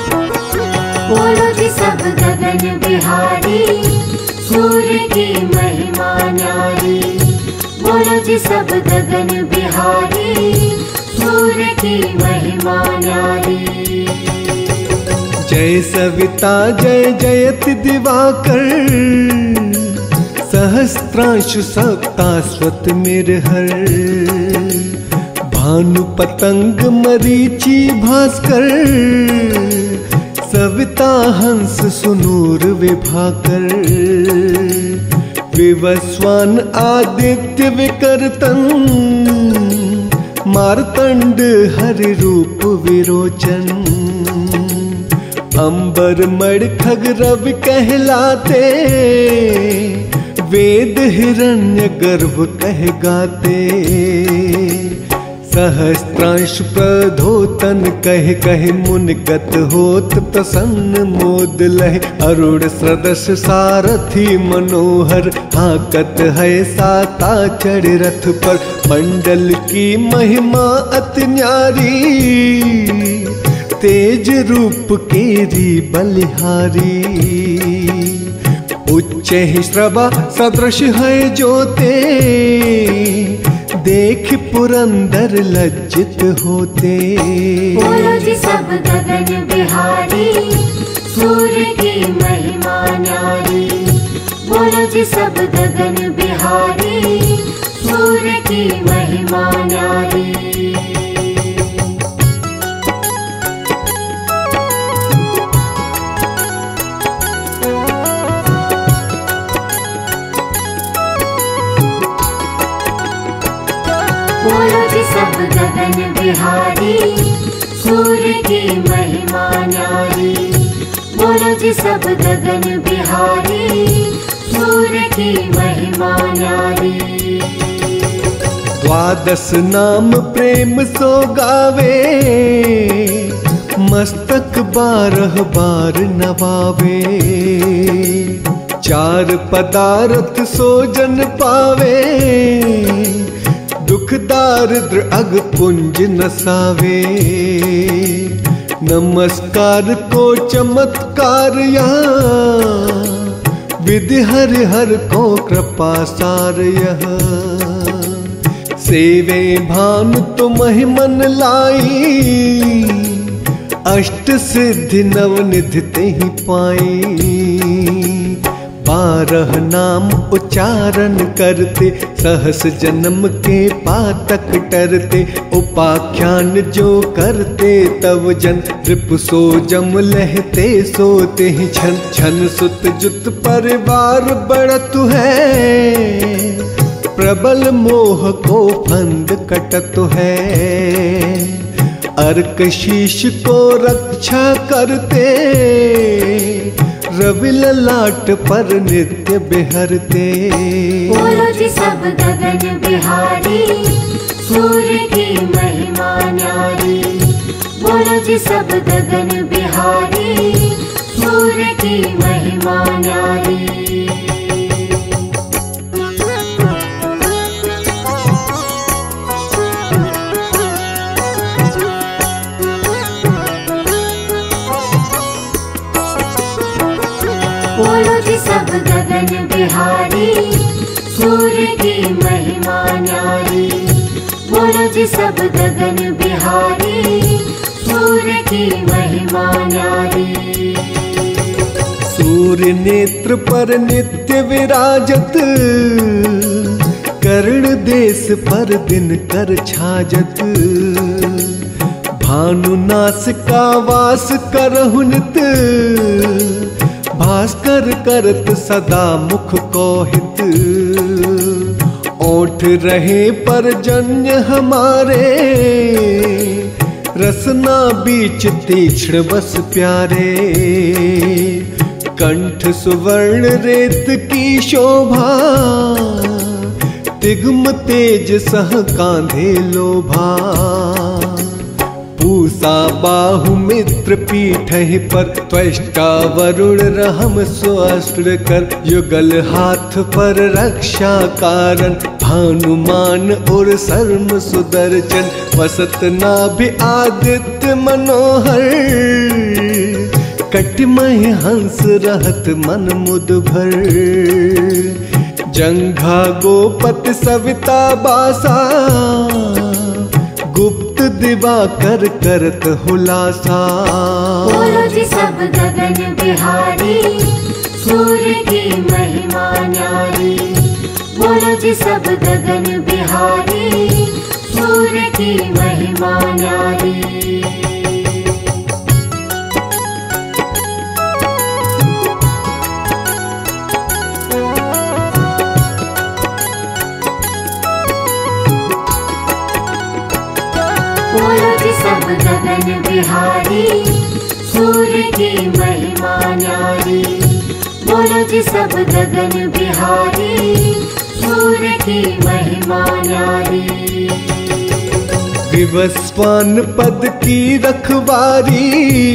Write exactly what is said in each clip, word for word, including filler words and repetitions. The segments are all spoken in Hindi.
बोलो जी सब गगन बिहारी, सूर्य की महिमा न्यारी। बोलो जी सब गगन बिहारी, सूर्य की महिमा न्यारी। जय सविता जय जयति दिवाकर, सहस्त्रांशु सप्ताश्वत मेरहर। भानु पतंग मरीचि भास्कर, सविता हंस सुनूर विभाकर। विवस्वान आदित्य विकर्तन, मार्तंड हरि रूप विरोचन। अंबर मण खग रवि कहलाते, वेद हिरण्य गर्भ कह गाते। सहस्त्रांश प्रधोतन कह कह मुनगत होत प्रसन्न मोद लह। अरुण सदस सारथी मनोहर, हाकत है साता चढ़ रथ पर। मंडल की महिमा अति न्यारी, तेज रूप केरी बलिहारी। उच्च ही श्रवा सदृश है जोते, देख पुरंदर लज्जित होते। बोलो जी सब गगन बिहारी, सूर्य की महिमा न्यारी। बोलो जी सब गगन बिहारी, सूर्य की महिमा न्यारी। बोलो जी सब गगन बिहारी, सूर्य की महिमा न्यारी। बोलो जी सब गगन बिहारी, सूर्य की महिमा न्यारी। द्वादश नाम प्रेम सो गावे, मस्तक बारह बार नवावे। चार पदार्थ सो जन पावे, दुख दारिद्र अग पुंज नसावे। नमस्कार को चमत्कार यहाँ, विधि हर हर को कृपा सार यह। सेवे भानु तुम ही मन लाई, अष्ट सिद्धि नव निधि ते ही पाई। बारह नाम उच्चारण करते, सहस जन्म के पातक टरते। उपाख्यान जो करते तव जन, रिपु सो जम लहते सोते ही छन। छन सुत जुत परिवार बढ़त है, प्रबल मोह को फंद कटत है। अर्क शीश को रक्षा करते, रवि ललाट पर नित्य बिहरते। बोलो जी सब गगन बिहारी, सूर्य की महिमा न्यारी। बोलो जी सब गगन बिहारी, सूर्य की महिमा न्यारी। बोलो जी सब गगन बिहारी, सूर्य की महिमा न्यारी। बोलो जी सब गगन बिहारी, सूर्य की महिमा न्यारी। सूर्य नेत्र पर नित्य विराजत, कर्ण देश पर दिन कर छाजत। भानु नासिका वास करहु नित, भास्कर करत सदा मुख को हित। ओठ रहे पर जन्य हमारे, रसना बीच तीक्ष्ण बस प्यारे। कंठ सुवर्ण रेत की शोभा, तिग्म तेज सह कांधे लोभा। पूसा बाहु मित्र पीठ पर, त्वष्टा वरुण रहम सुअस्त्र कर। युगल हाथ पर रक्षा कारण, भानुमान और सर्म सुदर्शन। वसत नाभि आदित्य मनोहर, कटिमय हंस रहत मन मुद भर, जंघा गोपत सविता बासा, गुप्त दिवाकर करत हुलासा। बोलो जी सब गगन बिहारी, सूर्य की महिमा न्यारी। बोलो जी सब गगन बिहारी, सूर्य की महिमा न्यारी। बोलो जी सब गगन बिहारी, सूर्य की महिमा न्यारी। बोलो जी सब गगन बिहारी, सूर्य की महिमा न्यारी। विवस्वान पद की रखवारी,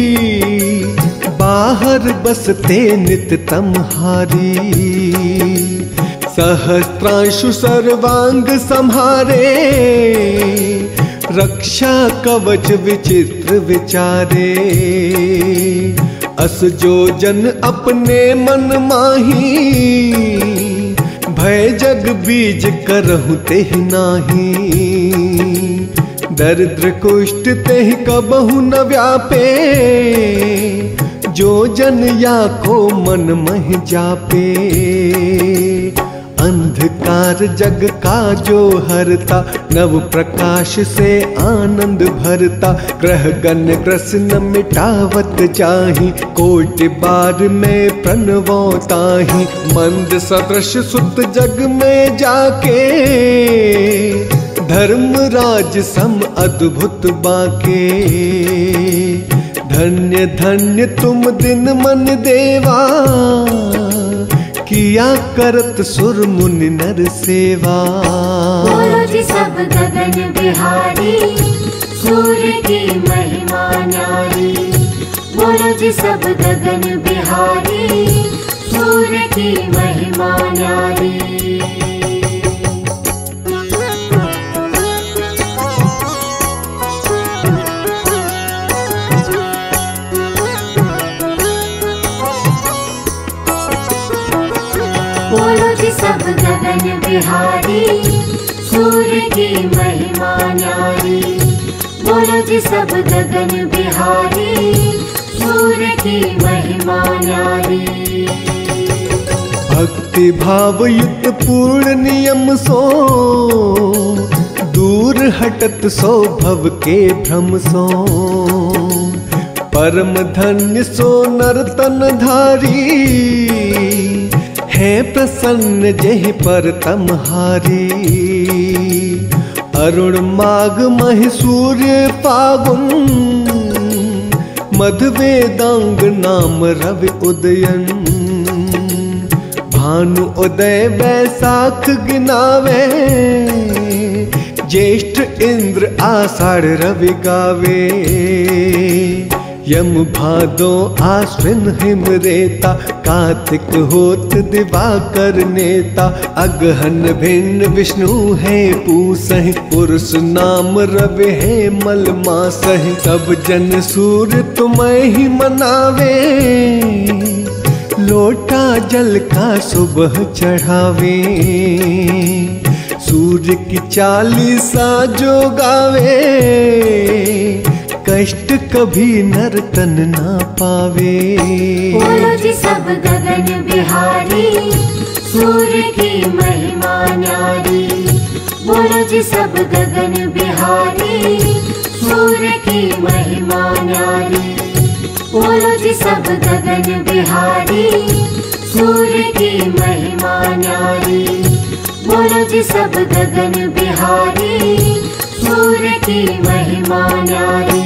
बाहर बसते नित तमहारी। सहस्त्रांशु सर्वांग संहारे, रक्षा कवच विचित्र विचारे। अस जो जन अपने मन माही, भय जग बीज करहु तेहि नाही। दरिद्र कुष्ठ तेहि कबहु न व्यापे, जो जन या को मन महि जापे। अंधकार जग का जो हरता, नव प्रकाश से आनंद भरता। ग्रह गण ग्रस न मिटावत जाहि, कोटि बार में प्रणवताहि। मंद सदृश सुत जग में जाके, धर्म राज सम अद्भुत बाके। धन्य धन्य तुम दिन मन देवा, किया करत सुर मुनि नर सेवा। बोलो जी सब गगन बिहारी, सूर्य की महिमा न्यारी। बोलो जी सब गगन बिहारी, सूर्य की महिमा न्यारी। बोलो जी सब गगन बिहारी, सूर्य की महिमा न्यारी। बोलो जी सब गगन बिहारी, सूर्य की महिमा न्यारी। भक्ति भाव युक्त पूर्ण नियम सो, दूर हटत सो भव के भ्रम सो। परम धन्य सो नर तन धारी, है प्रसन्न जेहि पर तमहारी। अरुण माघ महि सूर्य फागुन, मध वेदांग नाम रवि उदयन। भानु उदय वैसाख गिनावे, ज्येष्ठ इंद्र आषाढ़ रवि गावे। यम भादो आश्विन हिम रेता, कार्तिक होत दिवाकर नेता। अगहन भिन्न विष्णु है पूसहि, पुरुष नाम रवि है मल मासहि। सब जन सूर्य तुम्हें ही मनावे, लोटा जल का सुबह चढ़ावे। सूर्य की चालीसा जो गावे, कष्ट कभी नर तन ना पावे। बोलो जी सब गगन बिहारी, सूर्य की महिमा न्यारी। बोलो जी सब गगन बिहारी, सूर्य की महिमा न्यारी। बोलो जी सब गगन बिहारी, सूर्य की महिमा न्यारी। बोलो जी सब गगन बिहारी, सूर्य की महिमा न्यारी।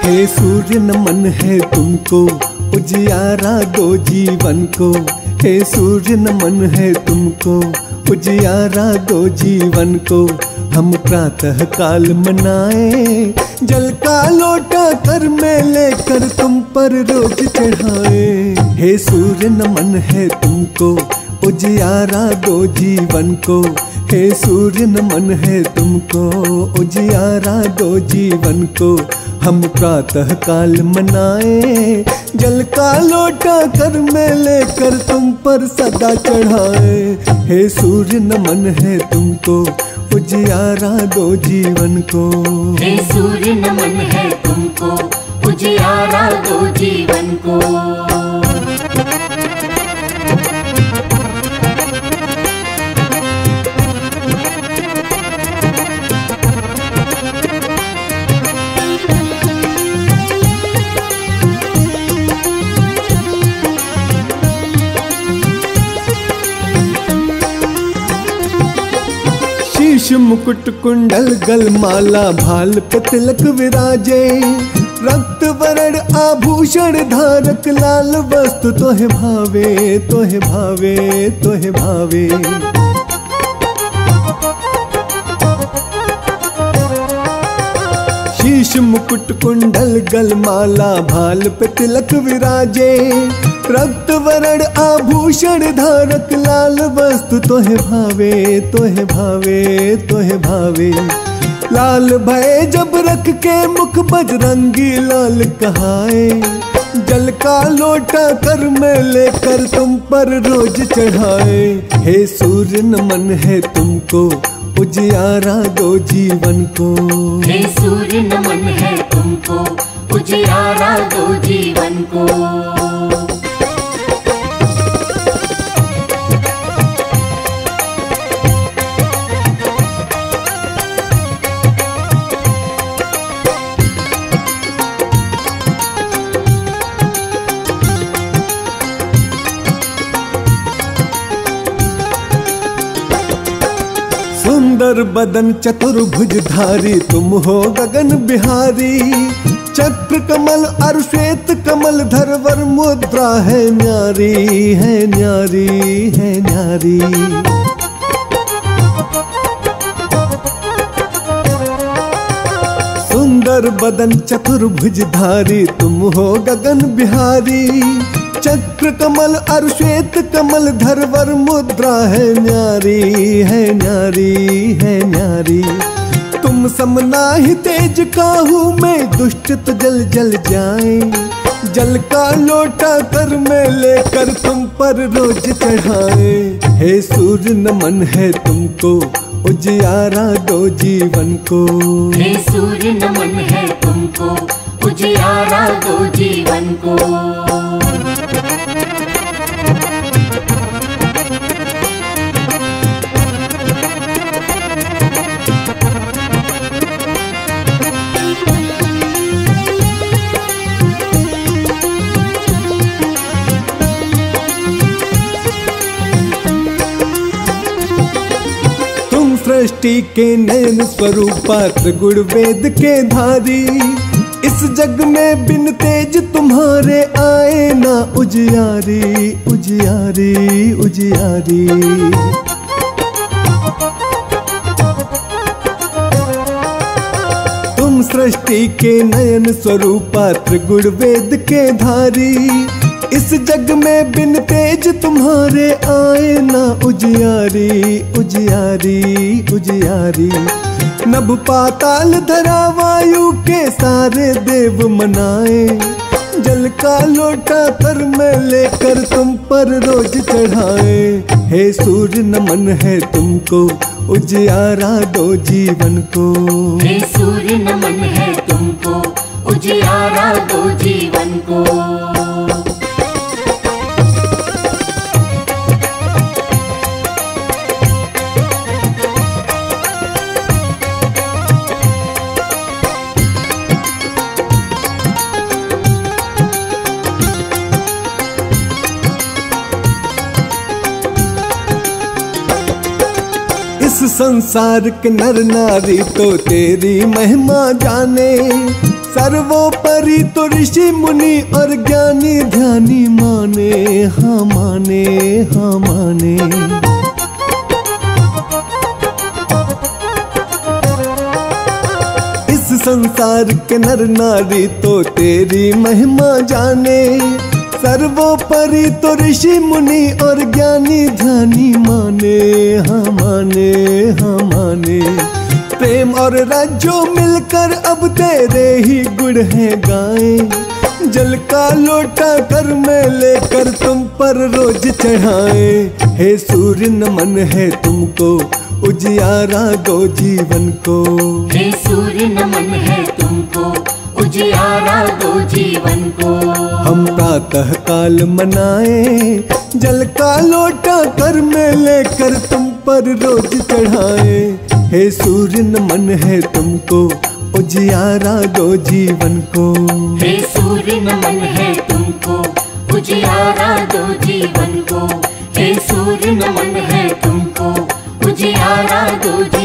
हे सूर्य नमन है तुमको, उजियारा दो जीवन को। हे सूर्य नमन है तुमको, उजियारा दो जीवन को। हम प्रातः काल मनाए, जल का लोटा कर में लेकर तुम पर रोज चढ़ाए। हे सूर्य नमन है तुमको, उजियारा दो जीवन को। हे सूर्य नमन है तुमको, उजियारा दो जीवन को। हम प्रातः काल मनाए, जल का लोटा कर में लेकर तुम पर सदा चढ़ाए। हे सूर्य नमन है तुमको, उजियारा दो जीवन को। हे सूर्य नमन है तुमको, उजियारा दो जीवन को। शीश मुकुट कुंडल गल माला, भाल पे तिलक विराजे। रक्त वरण आभूषण धारक, लाल वस्तु तोहे भावे, तोहे भावे, तोहे भावे। शीश मुकुट कुंडल गल माला, भाल पे तिलक विराजे। रक्त वरण आभूषण धारक, लाल वस्तु तोहे भावे, तोहे भावे, तोहे भावे। लाल भय जब रख के मुख बजरंगी लाल कहाए। जल का लोटा कर में लेकर तुम पर रोज चढ़ाए। हे सूर्य नमन है तुमको, उजियारा दो जीवन को। हे सूर्य नमन है तुमको, उजियारा दो जीवन को। सुंदर बदन चतुर्भुजधारी, तुम हो गगन बिहारी। चक्र कमल और श्वेत कमल धरवर मुद्रा है न्यारी, है न्यारी, है न्यारी। सुंदर बदन चतुर्भुजधारी, तुम हो गगन बिहारी। चक्र कमल और श्वेत कमल धरवर मुद्रा है न्यारी, है न्यारी, है न्यारी। तुम समनाहि तेज काहू में, दुष्ट तो जल जल जाए। जल का लोटा कर में लेकर तुम पर रोज चढ़ाए। हे सूर्य नमन है तुमको, उजियारा दो जीवन को। हे सूर्य नमन है तुमको, उजियारा दो जीवन को। सृष्टि के नयन स्वरूपा, त्रिगुण वेद के धारी। इस जग में बिन तेज तुम्हारे आए ना उजियारी, उजियारी, उजियारी। तुम सृष्टि के नयन स्वरूपा, त्रिगुण वेद के धारी। इस जग में बिन तेज तुम्हारे आए ना उजियारी, उजियारी, उजियारी। नभ पाताल धरा वायु के सारे देव मनाए। जल का लोटा कर में लेकर तुम पर रोज चढ़ाए। हे सूर्य नमन है तुमको, उजियारा दो जीवन को। हे सूर्य नमन है तुमको, उजियारा दो जीवन को। संसार के नर नारी तो तेरी महिमा जाने। सर्वोपरि तो ऋषि मुनि और ज्ञानी ध्यानी माने, हाँ माने, हाँ माने। इस संसार के नर नारी तो तेरी महिमा जाने, सर्वोपरि तो ऋषि मुनि और ज्ञानी ध्यानी माने, हाँ माने, हाँ माने। प्रेम और राज्यो मिलकर अब तेरे ही गुण हैं गाएं, जल का लोटा कर में लेकर तुम पर रोज चढ़ाए। हे सूर्य नमन है तुमको, उजियारा दो जीवन को। हे सूर्य नमन है तुमको, उजियारा दो जीवन को। हम प्रातः काल मनाए, जल का लोटा कर में लेकर तुम पर रोज चढ़ाए। हे सूर्य नमन है तुमको, उजियारा दो जीवन को। हे सूर्य नमन है तुमको, उजियारा दो जीवन को। हे सूर्य नमन है तुमको, उजियारा दो जीवन को।